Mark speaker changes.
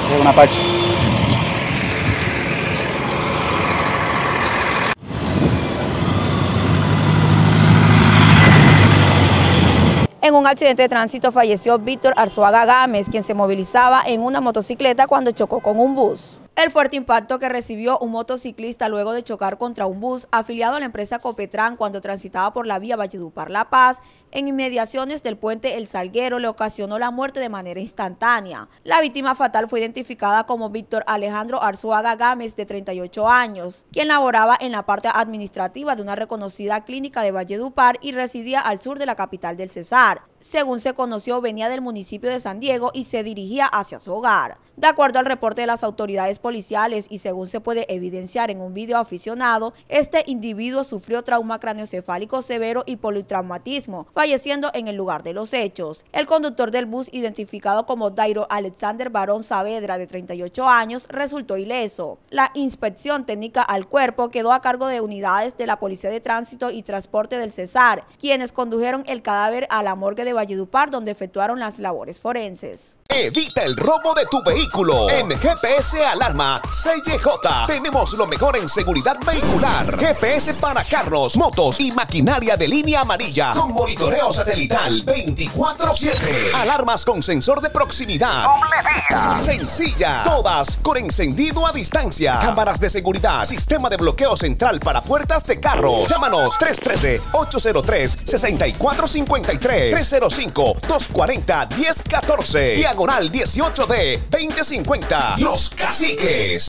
Speaker 1: Es un Apache.
Speaker 2: En un accidente de tránsito falleció Víctor Arzuaga Gámez, quien se movilizaba en una motocicleta cuando chocó con un bus. El fuerte impacto que recibió un motociclista luego de chocar contra un bus afiliado a la empresa Copetran cuando transitaba por la vía Valledupar-La Paz, en inmediaciones del puente El Salguero, le ocasionó la muerte de manera instantánea. La víctima fatal fue identificada como Víctor Alejandro Arzuaga Gámez, de 38 años, quien laboraba en la parte administrativa de una reconocida clínica de Valledupar y residía al sur de la capital del Cesar. Según se conoció, venía del municipio de San Diego y se dirigía hacia su hogar. De acuerdo al reporte de las autoridades policiales y según se puede evidenciar en un video aficionado, este individuo sufrió trauma craneoencefálico severo y politraumatismo, falleciendo en el lugar de los hechos. El conductor del bus, identificado como Dairo Alexander Barón Saavedra, de 38 años, resultó ileso. La inspección técnica al cuerpo quedó a cargo de unidades de la Policía de Tránsito y Transporte del Cesar, quienes condujeron el cadáver a la morgue de Valledupar, donde efectuaron las labores forenses.
Speaker 3: Evita el robo de tu vehículo. En GPS Alarma CJ tenemos lo mejor en seguridad vehicular. GPS para carros, motos y maquinaria de línea amarilla con monitoreo satelital 24/7. Alarmas con sensor de proximidad. Sencilla. Todas con encendido a distancia. Cámaras de seguridad. Sistema de bloqueo central para puertas de carros. Llámanos 313-803-6453. 305-240-1014. Diagonal 18D 2050. Los Caciques.